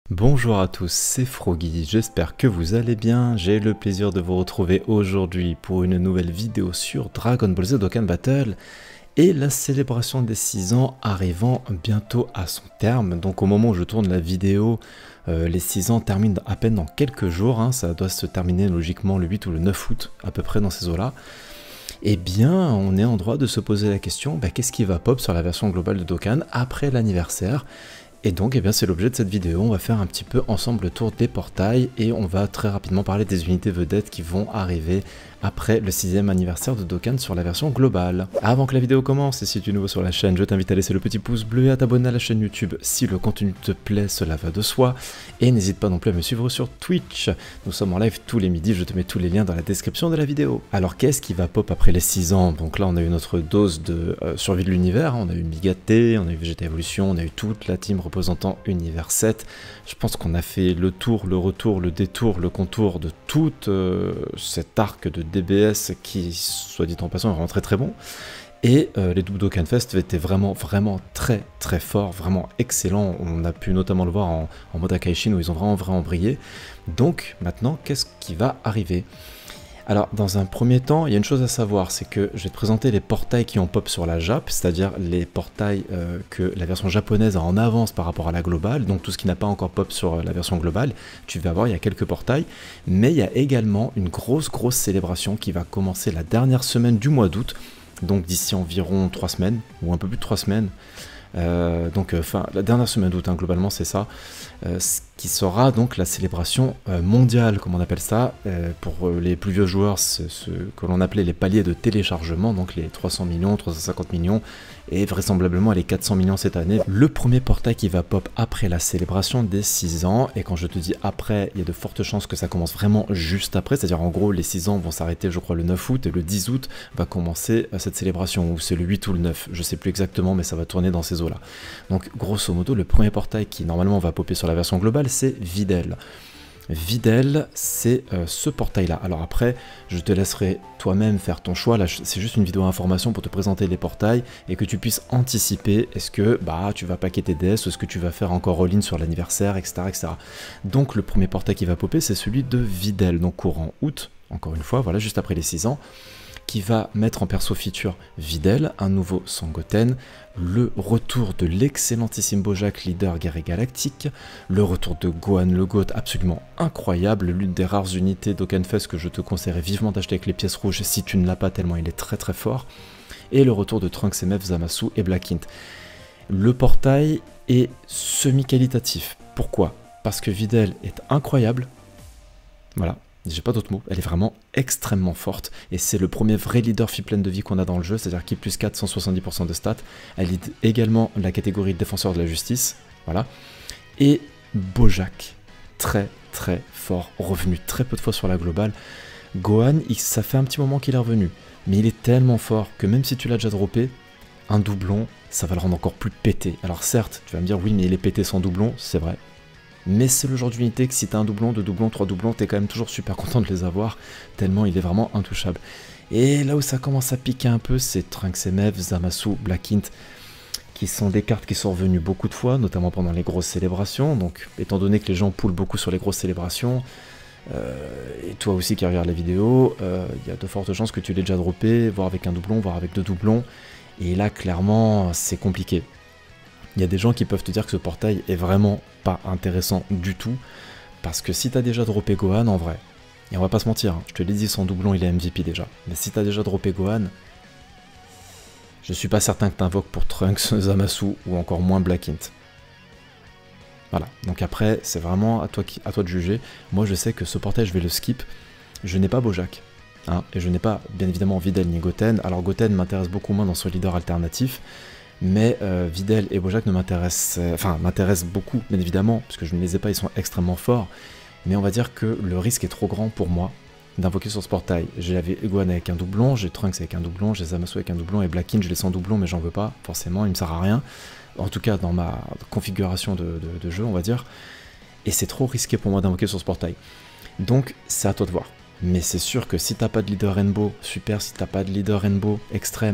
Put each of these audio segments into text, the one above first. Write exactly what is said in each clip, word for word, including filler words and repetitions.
Bonjour à tous, c'est Froggy, j'espère que vous allez bien. J'ai le plaisir de vous retrouver aujourd'hui pour une nouvelle vidéo sur Dragon Ball Z Dokkan Battle et la célébration des six ans arrivant bientôt à son terme. Donc au moment où je tourne la vidéo, euh, les six ans terminent à peine dans quelques jours, hein. Ça doit se terminer logiquement le huit ou le neuf août, à peu près dans ces eaux-là. Eh bien, on est en droit de se poser la question, bah, qu'est-ce qui va pop sur la version globale de Dokkan après l'anniversaire? Et donc, eh bien, c'est l'objet de cette vidéo. On va faire un petit peu ensemble le tour des portails et on va très rapidement parler des unités vedettes qui vont arriver après le sixième anniversaire de Dokkan sur la version globale. Avant que la vidéo commence, et si tu es nouveau sur la chaîne, je t'invite à laisser le petit pouce bleu et à t'abonner à la chaîne YouTube si le contenu te plaît, cela va de soi. Et n'hésite pas non plus à me suivre sur Twitch. Nous sommes en live tous les midis, je te mets tous les liens dans la description de la vidéo. Alors, qu'est-ce qui va pop après les six ans? Donc là, on a eu notre dose de euh, survie de l'univers, on a eu Mega T, on a eu Vegeta Evolution, on a eu toute la team représentant Univers sept. Je pense qu'on a fait le tour, le retour, le détour, le contour de tout euh, cet arc de D B S qui, soit dit en passant, est vraiment très très bon. Et euh, les doubles Dokkan Fest étaient vraiment vraiment très très forts, vraiment excellents. On a pu notamment le voir en, en mode Akaishin où ils ont vraiment vraiment brillé. Donc maintenant, qu'est-ce qui va arriver? Alors, dans un premier temps, il y a une chose à savoir, c'est que je vais te présenter les portails qui ont pop sur la Jap, c'est-à-dire les portails euh, que la version japonaise a en avance par rapport à la globale, donc tout ce qui n'a pas encore pop sur la version globale. Tu vas voir, il y a quelques portails, mais il y a également une grosse grosse célébration qui va commencer la dernière semaine du mois d'août, donc d'ici environ trois semaines, ou un peu plus de trois semaines. Euh, donc enfin euh, la dernière semaine d'août, hein, globalement c'est ça, euh, ce qui sera donc la célébration euh, mondiale, comme on appelle ça, euh, pour euh, les plus vieux joueurs, c'est ce que l'on appelait les paliers de téléchargement, donc les trois cents millions, trois cent cinquante millions, et vraisemblablement les quatre cents millions cette année. Le premier portail qui va pop après la célébration des six ans, et quand je te dis après, il y a de fortes chances que ça commence vraiment juste après, c'est-à-dire en gros les six ans vont s'arrêter je crois le neuf août, et le dix août va commencer euh, cette célébration, ou c'est le huit ou le neuf, je sais plus exactement, mais ça va tourner dans ces eaux là. Donc grosso modo, le premier portail qui normalement va popper sur la version globale, c'est Videl. Videl, c'est euh, ce portail là. Alors après, je te laisserai toi-même faire ton choix. Là, c'est juste une vidéo information pour te présenter les portails et que tu puisses anticiper. Est-ce que bah tu vas paquer tes D S, ou est-ce que tu vas faire encore all-in sur l'anniversaire, et cetera, et cetera. Donc le premier portail qui va popper, c'est celui de Videl, donc courant août, encore une fois, voilà, juste après les six ans, qui va mettre en perso feature Videl, un nouveau Sangoten, le retour de l'excellentissime Bojack, leader guerrier galactique, le retour de Gohan le Goat, absolument incroyable, l'une des rares unités Dokkan Fest que je te conseillerais vivement d'acheter avec les pièces rouges si tu ne l'as pas, tellement il est très très fort, et le retour de Trunks M F, Zamasu et Black Int. Le portail est semi-qualitatif. Pourquoi? Parce que Videl est incroyable, voilà. J'ai pas d'autres mots, elle est vraiment extrêmement forte et c'est le premier vrai leader fille pleine de vie qu'on a dans le jeu, c'est-à-dire qui plus quatre, cent soixante-dix pour cent de stats. Elle lead également la catégorie de défenseur de la justice, voilà. Et Bojack, très très fort, revenu très peu de fois sur la globale. Gohan, il, ça fait un petit moment qu'il est revenu, mais il est tellement fort que même si tu l'as déjà droppé, un doublon, ça va le rendre encore plus pété. Alors certes, tu vas me dire oui mais il est pété sans doublon, c'est vrai. Mais c'est le genre d'unité que si t'as un doublon, deux doublons, trois doublons, t'es quand même toujours super content de les avoir, tellement il est vraiment intouchable. Et là où ça commence à piquer un peu, c'est Trunks M F, Zamasu, Black Int, qui sont des cartes qui sont revenues beaucoup de fois, notamment pendant les grosses célébrations. Donc étant donné que les gens poulent beaucoup sur les grosses célébrations, euh, et toi aussi qui regardes la vidéo, il euh, y a de fortes chances que tu l'aies déjà droppé, voire avec un doublon, voire avec deux doublons. Et là clairement c'est compliqué. Il y a des gens qui peuvent te dire que ce portail est vraiment pas intéressant du tout, parce que si t'as déjà droppé Gohan en vrai, et on va pas se mentir, hein, je te l'ai dit, son doublon il est M V P déjà, mais si t'as déjà droppé Gohan, je suis pas certain que t'invoques pour Trunks, Zamasu ou encore moins Black Int. Voilà, donc après c'est vraiment à toi, qui, à toi de juger. Moi je sais que ce portail je vais le skip, je n'ai pas Bojack, hein, et je n'ai pas bien évidemment Videl ni Goten. Alors Goten m'intéresse beaucoup moins dans son leader alternatif, mais euh, Videl et Bojack ne m'intéressent, euh, enfin m'intéressent beaucoup bien évidemment, puisque je ne les ai pas, ils sont extrêmement forts, mais on va dire que le risque est trop grand pour moi d'invoquer sur ce portail. J'ai Gohan avec un doublon, j'ai Trunks avec un doublon, j'ai Zamasu avec un doublon, et Black Int je l'ai sans doublon, mais j'en veux pas, forcément, il me sert à rien, en tout cas dans ma configuration de, de, de jeu on va dire, et c'est trop risqué pour moi d'invoquer sur ce portail. Donc c'est à toi de voir. Mais c'est sûr que si t'as pas de leader Rainbow super, si t'as pas de leader Rainbow extrême,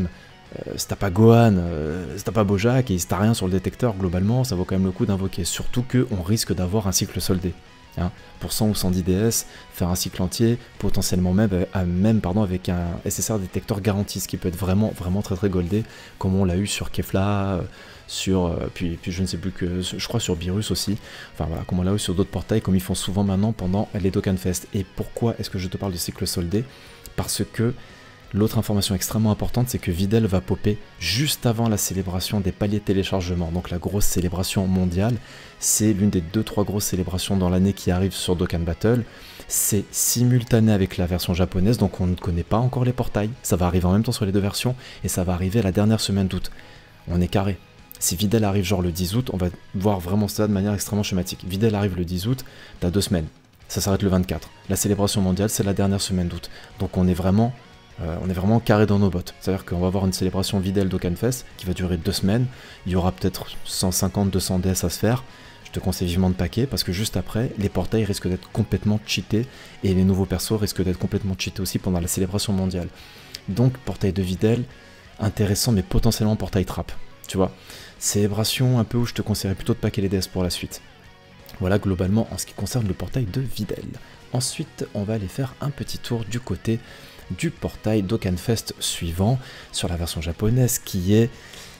euh, si t'as pas Gohan, euh, si t'as pas Bojack et si t'as rien sur le détecteur, globalement, ça vaut quand même le coup d'invoquer. Surtout qu'on risque d'avoir un cycle soldé. Hein, pour cent ou cent dix D S, faire un cycle entier, potentiellement même, euh, même pardon, avec un S S R détecteur garanti, ce qui peut être vraiment, vraiment très très goldé, comme on l'a eu sur Kefla, euh, sur, euh, puis, puis je ne sais plus que, je crois sur Beerus aussi, enfin voilà, comme on l'a eu sur d'autres portails, comme ils font souvent maintenant pendant les Dokkan Fest. Et pourquoi est-ce que je te parle du cycle soldé? Parce que l'autre information extrêmement importante, c'est que Videl va popper juste avant la célébration des paliers de téléchargement, donc la grosse célébration mondiale. C'est l'une des deux trois grosses célébrations dans l'année qui arrivent sur Dokkan Battle. C'est simultané avec la version japonaise, donc on ne connaît pas encore les portails. Ça va arriver en même temps sur les deux versions, et ça va arriver la dernière semaine d'août. On est carré. Si Videl arrive genre le dix août, on va voir vraiment ça de manière extrêmement schématique. Videl arrive le dix août, t'as deux semaines. Ça s'arrête le vingt-quatre. La célébration mondiale, c'est la dernière semaine d'août. Donc on est vraiment... Euh, on est vraiment carré dans nos bottes. C'est-à-dire qu'on va avoir une célébration Videl Dokkan Fest qui va durer deux semaines. Il y aura peut-être cent cinquante à deux cents D S à se faire. Je te conseille vivement de paquer parce que juste après, les portails risquent d'être complètement cheatés et les nouveaux persos risquent d'être complètement cheatés aussi pendant la célébration mondiale. Donc, portail de Videl, intéressant mais potentiellement portail trap. Tu vois, célébration un peu où je te conseillerais plutôt de paquer les D S pour la suite. Voilà globalement en ce qui concerne le portail de Videl. Ensuite, on va aller faire un petit tour du côté du portail Dokkan Fest suivant sur la version japonaise qui est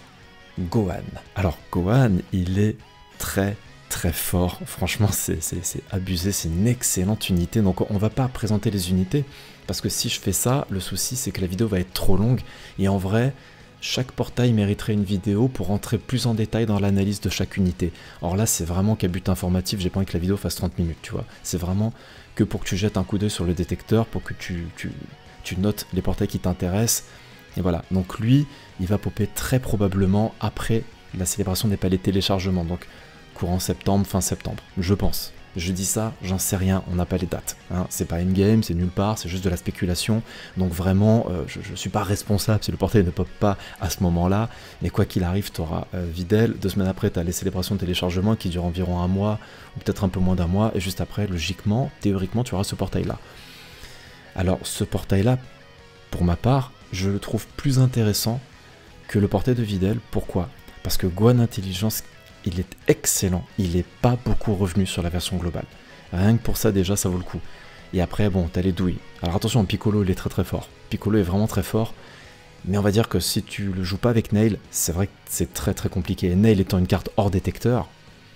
Gohan. Alors Gohan, il est très très fort, franchement c'est abusé, c'est une excellente unité, donc on va pas présenter les unités parce que si je fais ça, le souci c'est que la vidéo va être trop longue et en vrai chaque portail mériterait une vidéo pour rentrer plus en détail dans l'analyse de chaque unité. Or là c'est vraiment qu'à but informatif, j'ai pas envie que la vidéo fasse trente minutes, tu vois, c'est vraiment que pour que tu jettes un coup d'œil sur le détecteur, pour que tu, tu tu notes les portails qui t'intéressent, et voilà. Donc lui, il va popper très probablement après la célébration des paliers de téléchargement, donc courant septembre, fin septembre, je pense. Je dis ça, j'en sais rien, on n'a pas les dates. Hein. C'est pas in-game, c'est nulle part, c'est juste de la spéculation, donc vraiment, euh, je ne suis pas responsable si le portail ne pop pas à ce moment-là, mais quoi qu'il arrive, tu auras euh, Videl, deux semaines après, tu as les célébrations de téléchargement qui durent environ un mois, ou peut-être un peu moins d'un mois, et juste après, logiquement, théoriquement, tu auras ce portail-là. Alors ce portail-là, pour ma part, je le trouve plus intéressant que le portail de Videl. Pourquoi? Parce que Gohan Intelligence, il est excellent. Il n'est pas beaucoup revenu sur la version globale. Rien que pour ça, déjà, ça vaut le coup. Et après, bon, t'as les douilles. Alors attention, Piccolo, il est très très fort. Piccolo est vraiment très fort. Mais on va dire que si tu le joues pas avec Nail, c'est vrai que c'est très très compliqué. Nail étant une carte hors détecteur,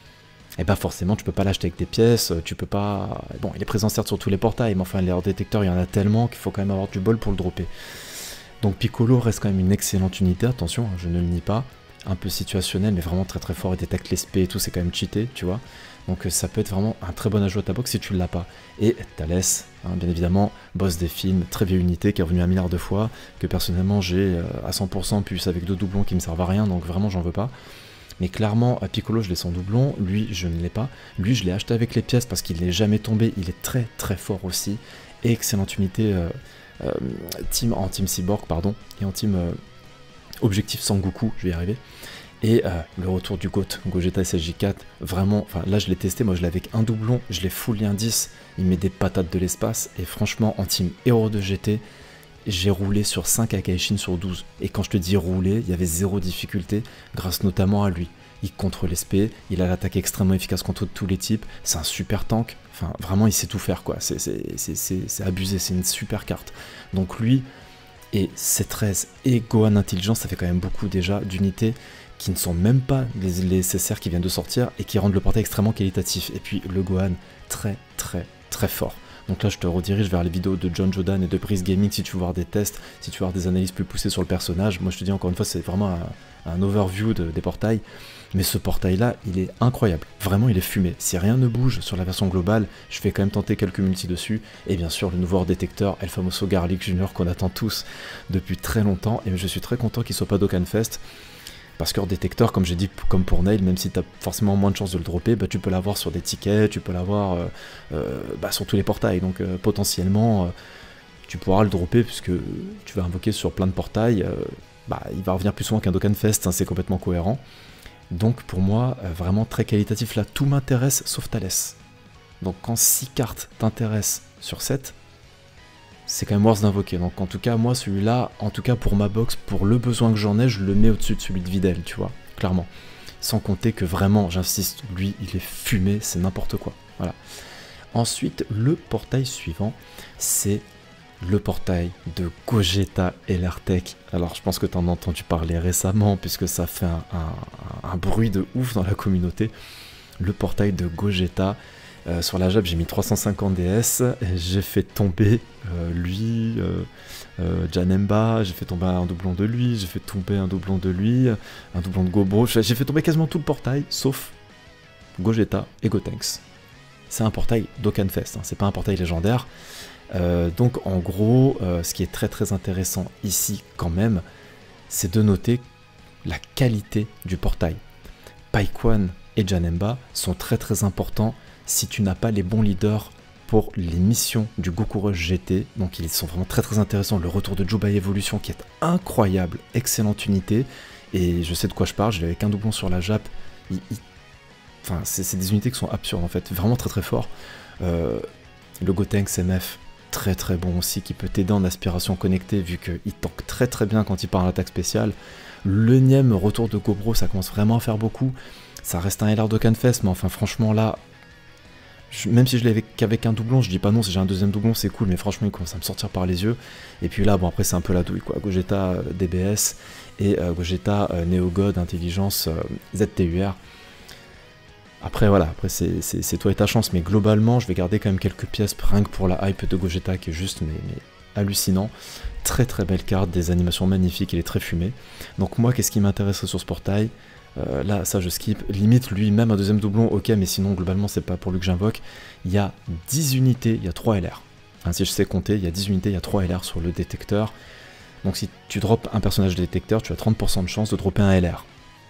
et bah forcément tu peux pas l'acheter avec des pièces, tu peux pas... Bon, il est présent certes sur tous les portails, mais enfin les hors détecteurs il y en a tellement qu'il faut quand même avoir du bol pour le dropper. Donc Piccolo reste quand même une excellente unité, attention, je ne le nie pas, un peu situationnel mais vraiment très très fort, il détecte les spé et tout, c'est quand même cheaté, tu vois. Donc ça peut être vraiment un très bon ajout à ta box si tu ne l'as pas. Et Thalès, hein, bien évidemment, boss des films, très vieille unité qui est revenue un milliard de fois, que personnellement j'ai euh, à cent pour cent, plus avec deux doublons qui me servent à rien, donc vraiment j'en veux pas. Mais clairement, à Piccolo, je l'ai sans doublon, lui, je ne l'ai pas. Lui, je l'ai acheté avec les pièces parce qu'il n'est jamais tombé, il est très très fort aussi. Et excellente unité euh, euh, team, en team Cyborg, pardon, et en team euh, Objectif Sangoku, je vais y arriver. Et euh, le retour du GOAT, Gogeta S S J quatre, vraiment, enfin là je l'ai testé, moi je l'ai avec un doublon, je l'ai full indice, il met des patates de l'espace, et franchement, en team héros de G T, j'ai roulé sur cinq Akaishin sur douze. Et quand je te dis rouler, il y avait zéro difficulté, grâce notamment à lui. Il contrôle l'S P, il a l'attaque extrêmement efficace contre tous les types, c'est un super tank, enfin vraiment il sait tout faire quoi, c'est abusé, c'est une super carte. Donc lui, et C treize et Gohan Intelligence, ça fait quand même beaucoup déjà d'unités qui ne sont même pas les, les S S R qui viennent de sortir et qui rendent le portail extrêmement qualitatif. Et puis le Gohan, très très très fort. Donc là je te redirige vers les vidéos de John Jodan et de Breeze Gaming si tu veux voir des tests, si tu veux voir des analyses plus poussées sur le personnage. Moi je te dis encore une fois, c'est vraiment un, un overview de, des portails. Mais ce portail là, il est incroyable, vraiment il est fumé. Si rien ne bouge sur la version globale, je vais quand même tenter quelques multis dessus. Et bien sûr le nouveau hors détecteur, El Famoso Garlic Junior qu'on attend tous depuis très longtemps. Et je suis très content qu'il soit pas Dokkan Fest. Parce que hors détecteur, comme j'ai dit, comme pour Nail, même si tu as forcément moins de chances de le dropper, bah, tu peux l'avoir sur des tickets, tu peux l'avoir euh, euh, bah, sur tous les portails. Donc euh, potentiellement, euh, tu pourras le dropper puisque tu vas invoquer sur plein de portails. Euh, bah, il va revenir plus souvent qu'un Dokkan Fest, hein, c'est complètement cohérent. Donc pour moi, euh, vraiment très qualitatif. Là, tout m'intéresse sauf Thalès. Donc quand six cartes t'intéressent sur sept, c'est quand même worth d'invoquer. Donc en tout cas, moi, celui-là, en tout cas pour ma box, pour le besoin que j'en ai, je le mets au-dessus de celui de Videl, tu vois, clairement. Sans compter que vraiment, j'insiste, lui, il est fumé, c'est n'importe quoi. Voilà. Ensuite, le portail suivant, c'est le portail de Gogeta Ellertech. Alors, je pense que tu en as entendu parler récemment, puisque ça fait un, un, un bruit de ouf dans la communauté. Le portail de Gogeta. Euh, sur la Jap, j'ai mis trois cent cinquante D S, j'ai fait tomber euh, lui, euh, euh, Janemba, j'ai fait tomber un doublon de lui, j'ai fait tomber un doublon de lui, un doublon de Gobro, j'ai fait tomber quasiment tout le portail, sauf Gogeta et Gotenks. C'est un portail d'Okanfest, hein, c'est pas un portail légendaire. Euh, donc en gros, euh, ce qui est très très intéressant ici quand même, c'est de noter la qualité du portail. Paikwan et Janemba sont très très importants si tu n'as pas les bons leaders pour les missions du Goku Rush G T. Donc ils sont vraiment très très intéressants. Le retour de Juba Evolution qui est incroyable, excellente unité. Et je sais de quoi je parle, je l'ai avec un doublon sur la Jap. Il, il... Enfin, c'est des unités qui sont absurdes en fait, vraiment très très fort. Euh, le Gotenks M F, très très bon aussi, qui peut t'aider en aspiration connectée vu qu'il tank très très bien quand il part en attaque spéciale. L'énième retour de Gobro, ça commence vraiment à faire beaucoup. Ça reste un L R d'Okanfest, mais enfin franchement là, je, même si je l'ai qu'avec un doublon, je dis pas non, si j'ai un deuxième doublon c'est cool, mais franchement il commence à me sortir par les yeux. Et puis là, bon après c'est un peu la douille quoi, Gogeta euh, D B S et euh, Gogeta euh, Néogod, Intelligence euh, Z T U R. Après voilà, après c'est toi et ta chance, mais globalement je vais garder quand même quelques pièces, rien que pour la hype de Gogeta qui est juste mais, mais hallucinant. Très très belle carte, des animations magnifiques, il est très fumé. Donc moi qu'est-ce qui m'intéresse sur ce portail? Euh, là, ça je skip. Limite, lui, même un deuxième doublon, ok, mais sinon, globalement, c'est pas pour lui que j'invoque. Il y a dix unités, il y a trois L R. Hein, si je sais compter, il y a dix unités, il y a trois L R sur le détecteur. Donc, si tu drops un personnage de détecteur, tu as trente pour cent de chance de dropper un L R.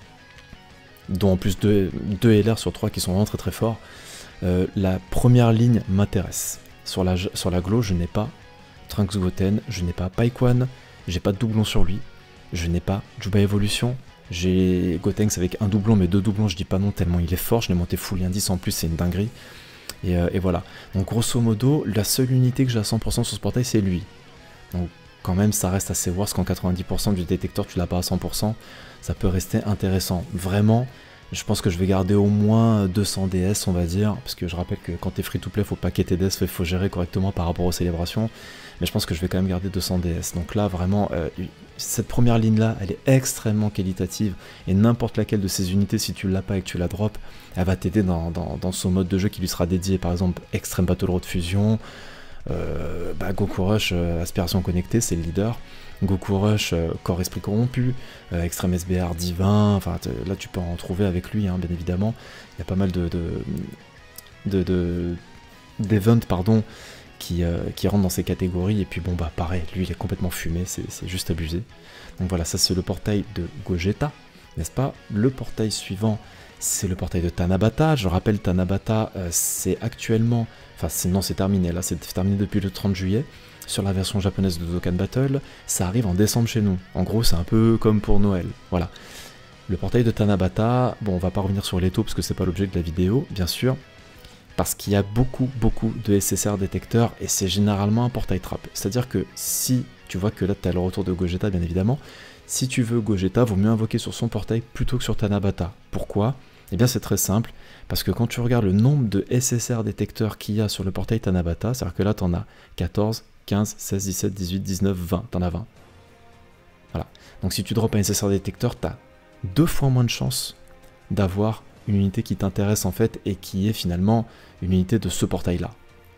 Dont en plus deux L R sur trois qui sont vraiment très très forts. Euh, la première ligne m'intéresse. Sur la, sur la Glow, je n'ai pas Trunks Goten, je n'ai pas Paikwan, j'ai pas de doublon sur lui, je n'ai pas Juba Evolution. J'ai Gotenks avec un doublon, mais deux doublons, je dis pas non, tellement il est fort. Je l'ai monté full indice en plus, c'est une dinguerie. Et, euh, et voilà. Donc, grosso modo, la seule unité que j'ai à cent pour cent sur ce portail, c'est lui. Donc, quand même, ça reste assez worse qu'en quatre-vingt-dix pour cent du détecteur, tu l'as pas à cent pour cent. Ça peut rester intéressant. Vraiment, je pense que je vais garder au moins deux cents D S, on va dire. Parce que je rappelle que quand t'es free-to-play, faut pas tes D S, il faut gérer correctement par rapport aux célébrations. Mais je pense que je vais quand même garder deux cents D S. Donc là, vraiment, euh, cette première ligne-là, elle est extrêmement qualitative. Et n'importe laquelle de ces unités, si tu l'as pas et que tu la drops, elle va t'aider dans, dans, dans son mode de jeu qui lui sera dédié. Par exemple, Extreme Battle Road Fusion, euh, bah, Goku Rush, euh, Aspiration Connectée, c'est le leader. Goku Rush, euh, Corps Esprit Corrompu, euh, Extreme S B R Divin, enfin là tu peux en trouver avec lui, hein, bien évidemment. Il y a pas mal de... de, de, de d'events, pardon, Qui, euh, qui rentre dans ces catégories, et puis bon bah pareil, lui il est complètement fumé, c'est juste abusé. Donc voilà, ça c'est le portail de Gogeta, n'est-ce pas? Le portail suivant, c'est le portail de Tanabata. Je rappelle, Tanabata, euh, c'est actuellement, enfin non c'est terminé, là c'est terminé depuis le trente juillet, sur la version japonaise de Dokkan Battle, ça arrive en décembre chez nous. En gros c'est un peu comme pour Noël, voilà. Le portail de Tanabata, bon on va pas revenir sur les taux parce que c'est pas l'objet de la vidéo, bien sûr, parce qu'il y a beaucoup, beaucoup de S S R détecteurs et c'est généralement un portail trap. C'est-à-dire que si tu vois que là tu as le retour de Gogeta, bien évidemment, si tu veux Gogeta, vaut mieux invoquer sur son portail plutôt que sur Tanabata. Pourquoi? Eh bien c'est très simple, parce que quand tu regardes le nombre de S S R détecteurs qu'il y a sur le portail Tanabata, c'est-à-dire que là tu en as quatorze, quinze, seize, dix-sept, dix-huit, dix-neuf, vingt, tu en as vingt. Voilà. Donc si tu drops un S S R détecteur, tu as deux fois moins de chances d'avoir une unité qui t'intéresse en fait et qui est finalement une unité de ce portail là,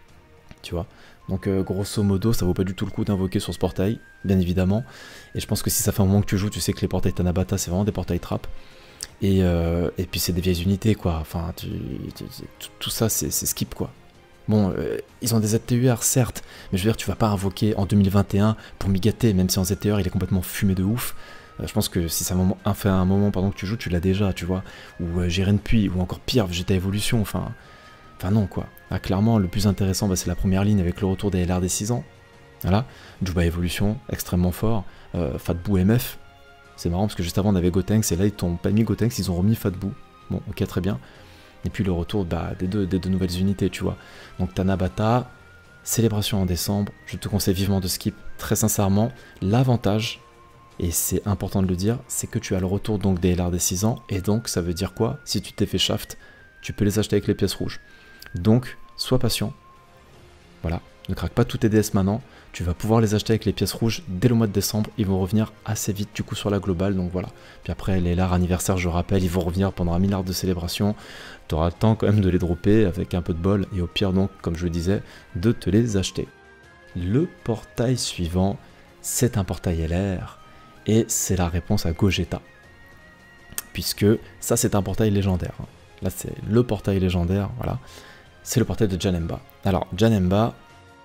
tu vois. Donc euh, grosso modo ça vaut pas du tout le coup d'invoquer sur ce portail, bien évidemment, et je pense que si ça fait un moment que tu joues, tu sais que les portails Tanabata c'est vraiment des portails trap, et, euh, et puis c'est des vieilles unités quoi, enfin tu, tu, tout, tout ça c'est skip quoi. Bon, euh, ils ont des Z T U R certes, mais je veux dire tu vas pas invoquer en deux mille vingt et un pour m'y gâter, même si en Z T U R il est complètement fumé de ouf. Je pense que si c'est un moment, un, fait un moment pendant que tu joues, tu l'as déjà, tu vois. Ou euh, Jiren Puis, ou encore pire, Vegeta Evolution, enfin... Enfin non, quoi. Ah, clairement, le plus intéressant, bah, c'est la première ligne avec le retour des L R des six ans. Voilà. Juba Evolution, extrêmement fort. Euh, Fatbou M F. C'est marrant parce que juste avant, on avait Gotenks, et là, ils t'ont pas mis Gotenks, ils ont remis Fatbou. Bon, ok, très bien. Et puis le retour bah, des, deux, des deux nouvelles unités, tu vois. Donc Tanabata... Célébration en décembre, je te conseille vivement de skip, très sincèrement. L'avantage, et c'est important de le dire, c'est que tu as le retour donc des L R des six ans, et donc ça veut dire quoi? Si tu t'es fait shaft, tu peux les acheter avec les pièces rouges. Donc, sois patient. Voilà, ne craque pas tous tes D S maintenant. Tu vas pouvoir les acheter avec les pièces rouges dès le mois de décembre. Ils vont revenir assez vite du coup sur la globale. Donc voilà. Puis après, les L R anniversaires, je rappelle, ils vont revenir pendant un milliard de célébrations. Tu auras le temps quand même de les dropper avec un peu de bol. Et au pire donc, comme je le disais, de te les acheter. Le portail suivant, c'est un portail L R. Et c'est la réponse à Gogeta. Puisque ça, c'est un portail légendaire. Là, c'est le portail légendaire. Voilà. C'est le portail de Janemba. Alors, Janemba,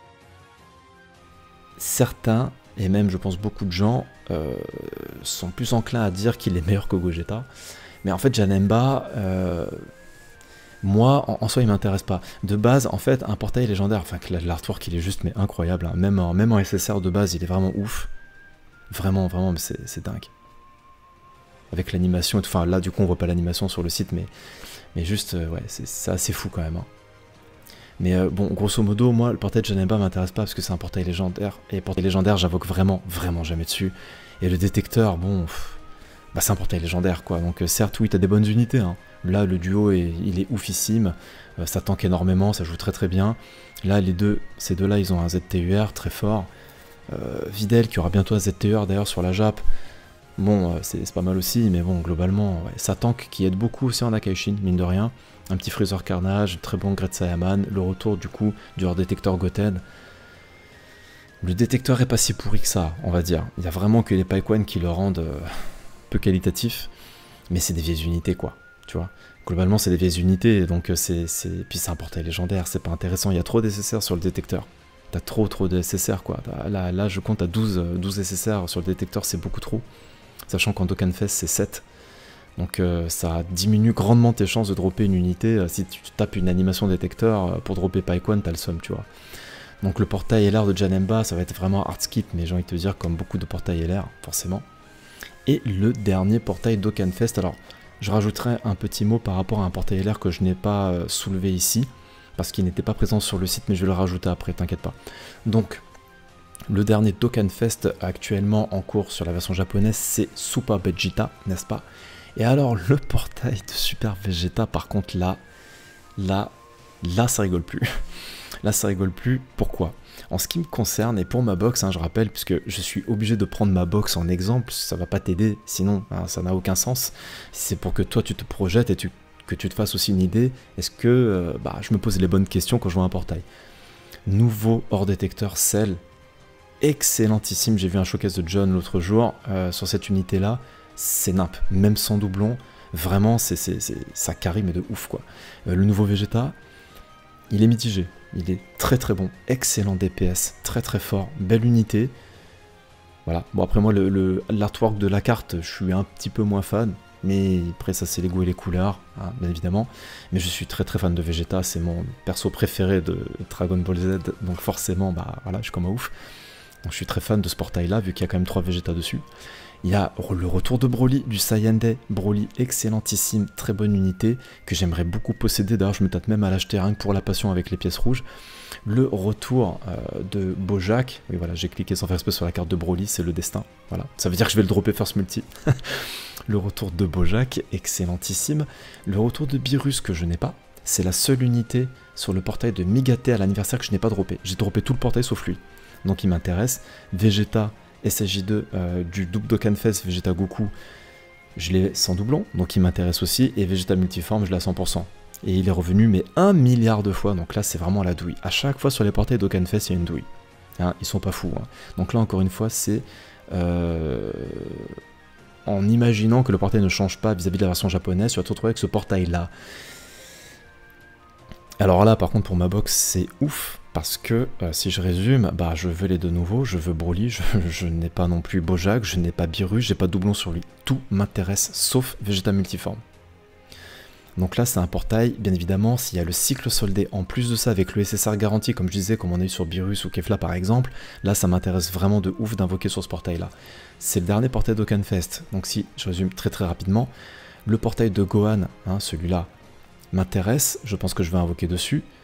certains, et même je pense beaucoup de gens, euh, sont plus enclins à dire qu'il est meilleur que Gogeta. Mais en fait, Janemba, euh, moi, en, en soi, il m'intéresse pas. De base, en fait, un portail légendaire, enfin, l'artwork, il est juste mais incroyable. Hein. Même, en, même en S S R de base, il est vraiment ouf. Vraiment, vraiment, c'est dingue. Avec l'animation, enfin là, du coup, on voit pas l'animation sur le site, mais, mais juste, euh, ouais, c'est assez fou quand même. Hein. Mais euh, bon, grosso modo, moi, le portail de Janemba m'intéresse pas parce que c'est un portail légendaire. Et portail légendaire, j'invoque vraiment, vraiment jamais dessus. Et le détecteur, bon, pff, bah, c'est un portail légendaire, quoi. Donc euh, certes, oui, t'as des bonnes unités. Hein. Là, le duo, est, il est oufissime. Euh, ça tank énormément, ça joue très très bien. Là, les deux, ces deux-là, ils ont un Z T U R très fort. Euh, Videl, qui aura bientôt un Z T U R d'ailleurs sur la Jap. Bon, euh, c'est pas mal aussi, mais bon, globalement, ouais, ça tank qui aide beaucoup aussi en Akaishin, mine de rien. Un petit Freezer Carnage, très bon Great Saiyaman, le retour du coup du hors détecteur Goten. Le détecteur est pas si pourri que ça, on va dire. Il y a vraiment que les Paikwan qui le rendent euh, peu qualitatif, mais c'est des vieilles unités quoi, tu vois. Globalement c'est des vieilles unités, donc c'est... Puis c'est un portail légendaire, c'est pas intéressant, il y a trop d'S S R sur le détecteur. T'as trop trop de S S R quoi, là, là je compte à douze, douze S S R sur le détecteur, c'est beaucoup trop. Sachant qu'en Dokkanfest c'est sept. Donc euh, ça diminue grandement tes chances de dropper une unité. Si tu tapes une animation détecteur, pour dropper Paikwan, t'as le somme, tu vois. Donc le portail L R de Janemba, ça va être vraiment hard skip, mais j'ai envie de te dire comme beaucoup de portails L R, forcément. Et le dernier portail Dokkanfest, alors je rajouterai un petit mot par rapport à un portail L R que je n'ai pas euh, soulevé ici, parce qu'il n'était pas présent sur le site, mais je vais le rajouter après, t'inquiète pas. Donc, le dernier Dokkanfest actuellement en cours sur la version japonaise, c'est Super Vegeta, n'est-ce pas? Et alors, le portail de Super Vegeta, par contre, là, là, là, ça rigole plus. Là, ça rigole plus. Pourquoi? En ce qui me concerne, et pour ma box, hein, je rappelle, puisque je suis obligé de prendre ma box en exemple, ça va pas t'aider, sinon, hein, ça n'a aucun sens. C'est pour que toi, tu te projettes et tu, que tu te fasses aussi une idée. Est-ce que euh, bah, je me pose les bonnes questions quand je vois un portail? Nouveau hors détecteur Cell. Excellentissime, j'ai vu un showcase de John l'autre jour euh, sur cette unité là, c'est nimp, même sans doublon, vraiment c'est ça carry mais de ouf quoi. Euh, le nouveau Vegeta, il est mitigé, il est très très bon, excellent D P S, très très fort, belle unité. Voilà, bon après moi le l'artwork de la carte, je suis un petit peu moins fan, mais après ça c'est les goûts et les couleurs, hein, bien évidemment. Mais je suis très très fan de Vegeta, c'est mon perso préféré de Dragon Ball Z, donc forcément bah voilà, je suis comme un ouf. Donc je suis très fan de ce portail là, vu qu'il y a quand même trois Vegeta dessus. Il y a le retour de Broly, du Saiyan Day. Broly, excellentissime, très bonne unité, que j'aimerais beaucoup posséder. D'ailleurs, je me tâte même à l'acheter rien que pour la passion avec les pièces rouges. Le retour euh, de Bojack. Oui, voilà, j'ai cliqué sans faire espèce sur la carte de Broly, c'est le destin. Voilà, ça veut dire que je vais le dropper first multi. Le retour de Bojack, excellentissime. Le retour de Beerus, que je n'ai pas. C'est la seule unité sur le portail de Migate à l'anniversaire que je n'ai pas droppé. J'ai droppé tout le portail sauf lui. Donc il m'intéresse. Vegeta S S J deux euh, du double Dokkanfest Vegeta Goku, je l'ai sans doublon, donc il m'intéresse aussi. Et Vegeta Multiforme, je l'ai à cent pour cent. Et il est revenu mais un milliard de fois, donc là c'est vraiment la douille. À chaque fois sur les portails Dokkanfest, il y a une douille. Hein, ils sont pas fous. Hein. Donc là encore une fois, c'est euh, en imaginant que le portail ne change pas vis-à-vis -vis de la version japonaise, tu vas te retrouver avec ce portail là. Alors là par contre pour ma box c'est ouf. Parce que, euh, si je résume, bah, je veux les deux nouveaux, je veux Broly, je, je n'ai pas non plus Bojack, je n'ai pas Beerus, j'ai pas de doublon sur lui. Tout m'intéresse, sauf Vegeta Multiforme. Donc là, c'est un portail, bien évidemment, s'il y a le cycle soldé, en plus de ça, avec le S S R garanti, comme je disais, comme on a eu sur Beerus ou Kefla par exemple, là, ça m'intéresse vraiment de ouf d'invoquer sur ce portail-là. C'est le dernier portail Dokkanfest, donc si je résume très très rapidement, le portail de Gohan, hein, celui-là, m'intéresse, je pense que je vais invoquer dessus.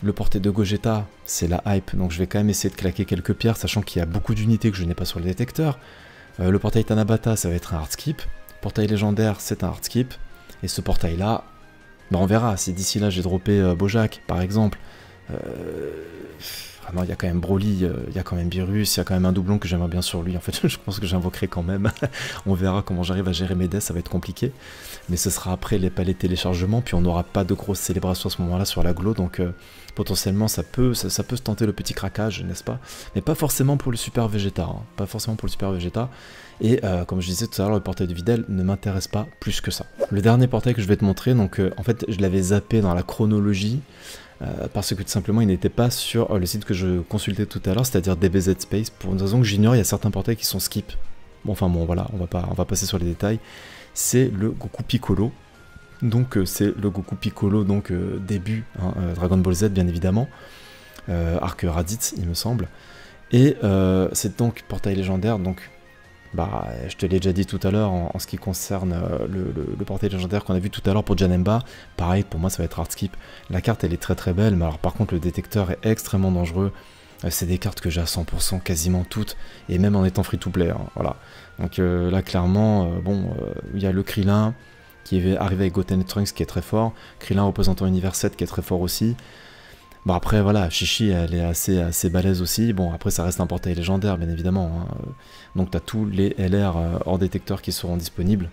Le portail de Gogeta, c'est la hype, donc je vais quand même essayer de claquer quelques pierres, sachant qu'il y a beaucoup d'unités que je n'ai pas sur le détecteur. Euh, le portail Tanabata, ça va être un hard skip. Portail légendaire, c'est un hard skip. Et ce portail-là, bah on verra. Si d'ici là j'ai droppé euh, Bojack, par exemple, euh... ah non, il y a quand même Broly, il euh, y a quand même Beerus, il y a quand même un doublon que j'aimerais bien sur lui. En fait, je pense que j'invoquerai quand même. On verra comment j'arrive à gérer mes deaths, ça va être compliqué. Mais ce sera après les palais de téléchargement, puis on n'aura pas de grosses célébrations à ce moment-là sur la Glo, donc euh, potentiellement ça peut, ça, ça peut se tenter le petit craquage, n'est-ce pas? Mais pas forcément pour le Super Vegeta, hein. Pas forcément pour le Super Vegeta. Et euh, comme je disais tout à l'heure, le portail de Videl ne m'intéresse pas plus que ça. Le dernier portail que je vais te montrer, donc euh, en fait je l'avais zappé dans la chronologie, Euh, parce que tout simplement il n'était pas sur euh, le site que je consultais tout à l'heure, c'est-à-dire D B Z Space, pour une raison que j'ignore. Il y a certains portails qui sont skip. Bon, enfin bon, voilà, on va pas, on va passer sur les détails. C'est le Goku Piccolo, donc euh, c'est le Goku Piccolo, donc euh, début hein, euh, Dragon Ball Z bien évidemment, euh, arc Raditz il me semble, et euh, c'est donc portail légendaire, donc bah, je te l'ai déjà dit tout à l'heure en, en ce qui concerne euh, le, le, le portail légendaire qu'on a vu tout à l'heure pour Janemba. Pareil, pour moi ça va être hard skip. La carte elle est très très belle, mais alors par contre le détecteur est extrêmement dangereux. Euh, c'est des cartes que j'ai à cent pour cent quasiment toutes, et même en étant free to play. Hein, voilà. Donc euh, là clairement, euh, bon, il euh, y a le Krillin qui est arrivé avec Goten et Trunks qui est très fort. Krillin représentant Univers sept qui est très fort aussi. Bon après voilà, Chichi elle est assez, assez balèze aussi, bon après ça reste un portail légendaire bien évidemment, hein. Donc tu as tous les L R euh, hors détecteur qui seront disponibles.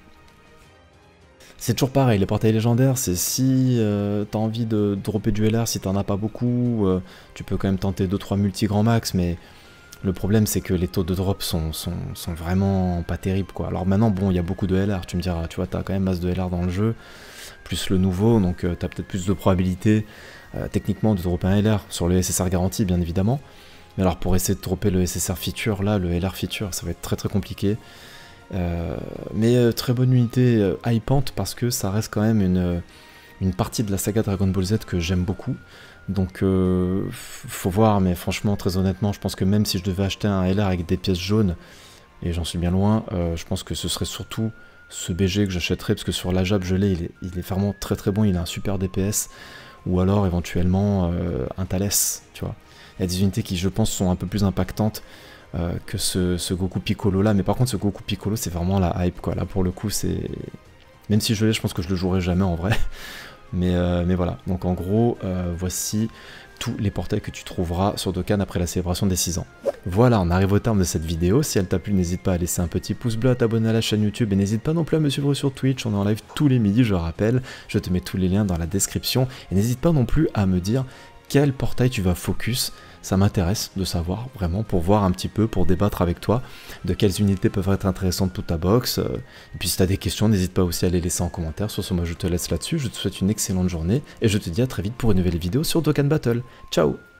C'est toujours pareil, les portails légendaires, c'est si euh, tu as envie de dropper du L R, si t'en as pas beaucoup, euh, tu peux quand même tenter deux trois multi grand max, mais le problème c'est que les taux de drop sont, sont, sont vraiment pas terribles quoi. Alors maintenant bon il y a beaucoup de L R, tu me diras, tu vois t'as quand même masse de L R dans le jeu, plus le nouveau, donc euh, t'as peut-être plus de probabilité euh, techniquement de dropper un L R sur le S S R garanti bien évidemment. Mais alors pour essayer de dropper le S S R feature là, le L R feature, ça va être très très compliqué. Euh, mais euh, très bonne unité euh, hypante parce que ça reste quand même une, une partie de la saga Dragon Ball Z que j'aime beaucoup. Donc euh, faut voir, mais franchement très honnêtement je pense que même si je devais acheter un L R avec des pièces jaunes, et j'en suis bien loin, euh, je pense que ce serait surtout ce B G que j'achèterais, parce que sur la Jab je l'ai, il est, il est vraiment très très bon, il a un super D P S, ou alors éventuellement euh, un Thalès, tu vois. Il y a des unités qui je pense sont un peu plus impactantes euh, que ce, ce Goku Piccolo là, mais par contre ce Goku Piccolo c'est vraiment la hype quoi, là pour le coup c'est... Même si je l'ai, je pense que je le jouerai jamais en vrai, mais, euh, mais voilà, donc en gros euh, voici tous les portails que tu trouveras sur Dokkan après la célébration des six ans. Voilà, on arrive au terme de cette vidéo. Si elle t'a plu, n'hésite pas à laisser un petit pouce bleu, à t'abonner à la chaîne YouTube, et n'hésite pas non plus à me suivre sur Twitch, on est en live tous les midis, je rappelle. Je te mets tous les liens dans la description, et n'hésite pas non plus à me dire quel portail tu vas focus. Ça m'intéresse de savoir, vraiment, pour voir un petit peu, pour débattre avec toi, de quelles unités peuvent être intéressantes pour ta box. Et puis si tu as des questions, n'hésite pas aussi à les laisser en commentaire. Sur ce, moi je te laisse là-dessus, je te souhaite une excellente journée, et je te dis à très vite pour une nouvelle vidéo sur Dokkan Battle. Ciao!